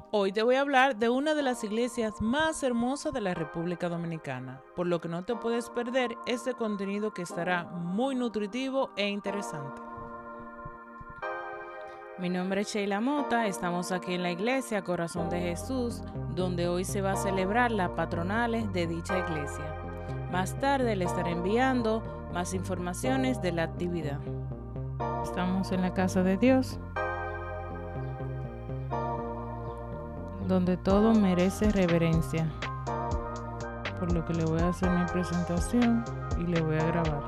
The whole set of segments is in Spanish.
Hoy te voy a hablar de una de las iglesias más hermosas de la República Dominicana, por lo que no te puedes perder este contenido que estará muy nutritivo e interesante. Mi nombre es Sheila Mota, estamos aquí en la iglesia Corazón de Jesús, donde hoy se va a celebrar las patronales de dicha iglesia. Más tarde le estaré enviando más informaciones de la actividad. Estamos en la casa de Dios, donde todo merece reverencia, por lo que le voy a hacer mi presentación y le voy a grabar.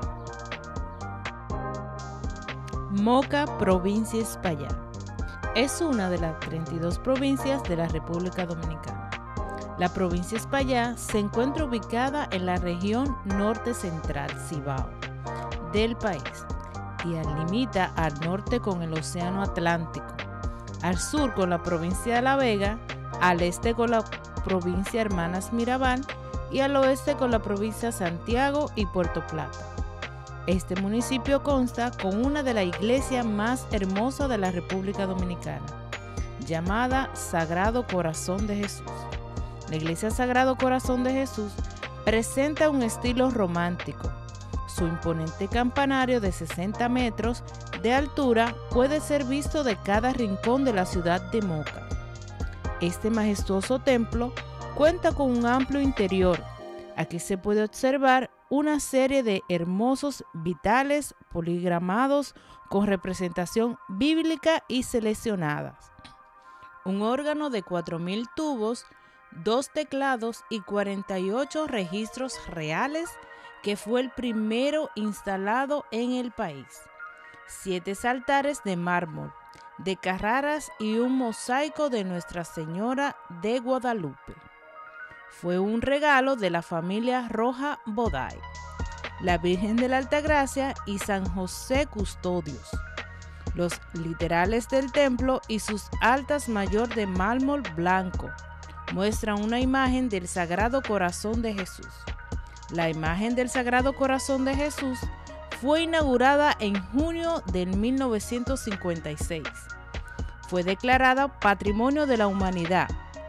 Moca, provincia Espaillá. Es una de las 32 provincias de la República Dominicana. La provincia Espaillá se encuentra ubicada en la región norte central Cibao del país y limita al norte con el Océano Atlántico, al sur con la provincia de La Vega, al este con la provincia Hermanas Mirabal y al oeste con la provincia Santiago y Puerto Plata. Este municipio consta con una de las iglesias más hermosas de la República Dominicana, llamada Sagrado Corazón de Jesús. La iglesia Sagrado Corazón de Jesús presenta un estilo romántico. Su imponente campanario de 60 metros de altura puede ser visto de cada rincón de la ciudad de Moca. Este majestuoso templo cuenta con un amplio interior. Aquí se puede observar una serie de hermosos vitales poligramados con representación bíblica y seleccionadas. Un órgano de 4.000 tubos, 2 teclados y 48 registros reales, que fue el primero instalado en el país. 7 altares de mármol, de Carraras y un mosaico de Nuestra Señora de Guadalupe. Fue un regalo de la familia Roja Boday, la Virgen de la Altagracia y San José Custodios. Los literales del templo y sus altas mayor de mármol blanco muestran una imagen del Sagrado Corazón de Jesús. La imagen del Sagrado Corazón de Jesús fue inaugurada en junio del 1956. Fue declarada Patrimonio de la Humanidad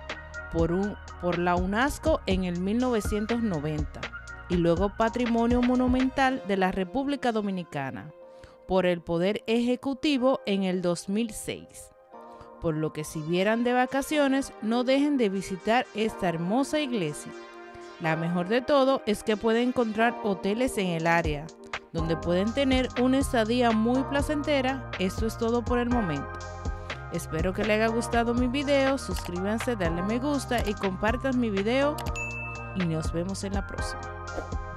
por la UNESCO en el 1990 y luego Patrimonio Monumental de la República Dominicana por el Poder Ejecutivo en el 2006. Por lo que si vieran de vacaciones, no dejen de visitar esta hermosa iglesia. La mejor de todo es que pueden encontrar hoteles en el área, donde pueden tener una estadía muy placentera. Esto es todo por el momento. Espero que les haya gustado mi video, suscríbanse, denle me gusta y compartan mi video y nos vemos en la próxima.